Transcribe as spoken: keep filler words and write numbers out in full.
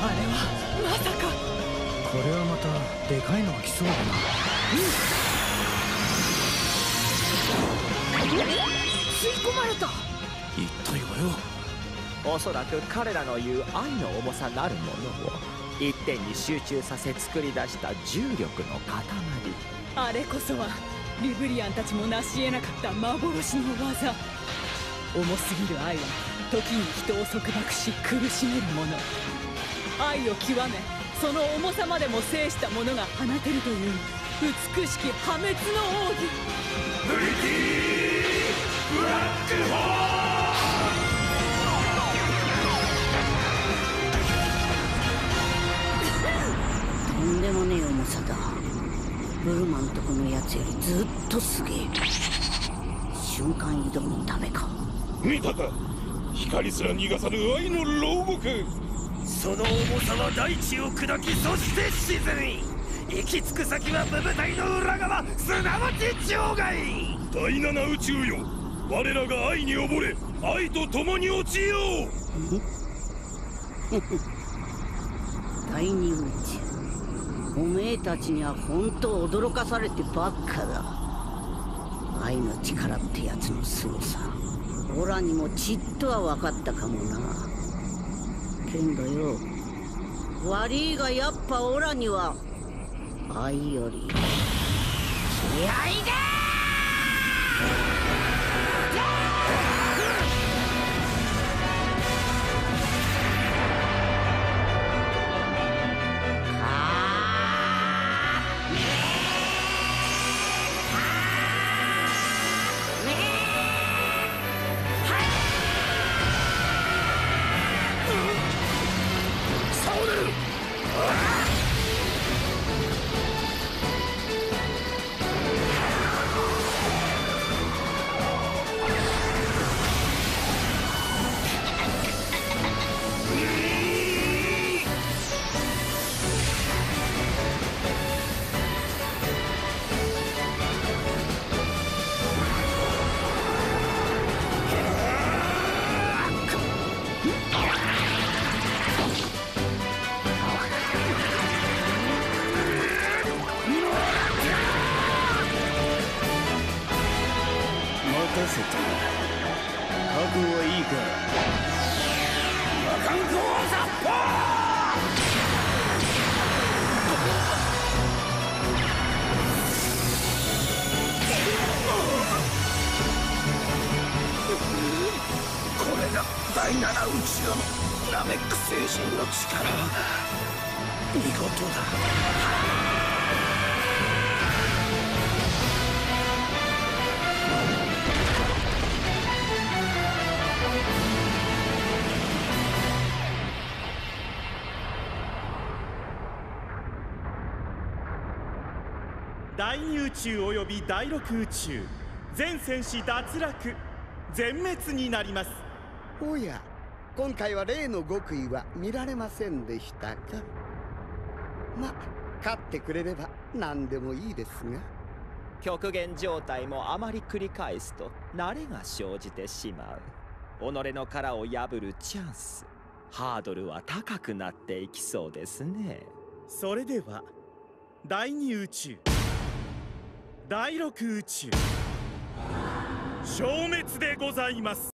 あれはまさか。 これはまたでかいのが来そうだな。 吸い込まれた。 一体はよ、 おそらく彼らの言う愛の重さなるものを一点に集中させ作り出した重力の塊。 あれこそはリブリアンたちも成し得なかった幻の技。重すぎる愛は時に人を束縛し苦しめるもの。愛を極めその重さまでも制した者が放てるという美しき破滅の奥義。 ブリティブラックホーとんでもねえ重さだ。ブルマンとこのやつよりずっとすげえ。瞬間移動のためか。 見たか、光すら逃がさぬ愛の牢獄。その重さは大地を砕き、そして沈み行き着く先はブブ体の裏側、すなわち場外。第七宇宙よ、我らが愛に溺れ愛と共に落ちよう。 第二宇宙、おめえたちには本当驚かされてばっかだ。愛の力ってやつの凄さ、オラにもちっとは分かったかもな。けんどよ、悪いがやっぱオラには愛より気合だ。 任せた。覚悟はいいか。 魔漢光殺法。これが第七宇宙のナメック星人の力。見事だ。 第二宇宙および第六宇宙、全戦士脱落、全滅になります。 おや、今回は例の極意は見られませんでしたか。ま、勝ってくれれば何でもいいですが。 極限状態もあまり繰り返すと慣れが生じてしまう。己の殻を破るチャンス、ハードルは高くなっていきそうですね。 それでは第二宇宙、第六宇宙、消滅でございます。